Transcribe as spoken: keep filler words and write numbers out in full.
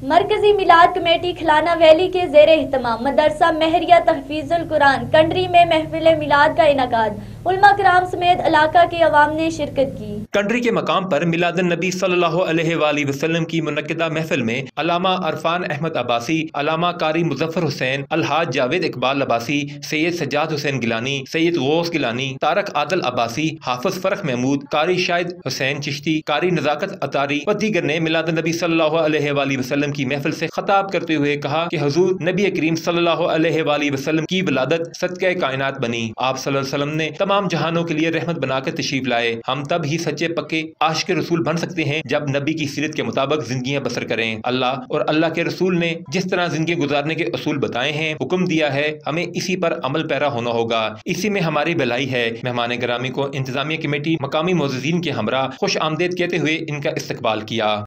मरकजी मिलाद कमेटी खुलाना वैली के ज़ेर एहतमाम मदरसा मेहरिया तहफीज अल-कुरान कंडरी में महफिल मिलाद का इनकाद उलमा कराम समेत इलाका के अवाम ने शिरकत की। कंडरी के मकाम पर मिलाद-उल-नबी सल्लल्लाहु अलैहि वसल्लम की मुनक्किदा महफिल में अल्लामा अरफान अहमद अब्बासी, अल्लामा कारी मुजफ्फर हुसैन, अलहाज जावेद इकबाल अब्बासी, सैयद सज्जाद हुसैन गिलानी, सैयद गौस गिलानी, तारक आदल अब्बासी, हाफिज फरख महमूद, कारी शाहिद हुसैन चिश्ती, कारी नजाकत अतारी व दीगर ने मिलाद-उल-नबी सल्लल्लाहु अलैहि वसल्लम की महफिल से खिताब करते हुए कहा कि हुजूर नबी करीम सल्लल्लाहु अलैहि वसल्लम की विलादत सदक़े कायनात बनी। आप सल्लल्लाहु अलैहि वसल्लम ने तमाम जहानों के लिए रहमत बनाकर तशरीफ लाए। हम तब ही सच्चे पक्के आशिक रसूल बन सकते हैं जब नबी की सीरत के मुताबिक जिंदगियां बसर करें। अल्लाह और अल्लाह के रसूल ने जिस तरह जिंदगी गुजारने के असूल बताए हैं, हुक्म दिया है, हमें इसी पर अमल पैरा होना होगा। इसी में हमारी भलाई है। मेहमान गिरामी को इंतजामिया कमेटी मकामी मोअज़्ज़िज़ीन के हमरा खुश आमदेद कहते हुए इनका इस्तकबाल किया।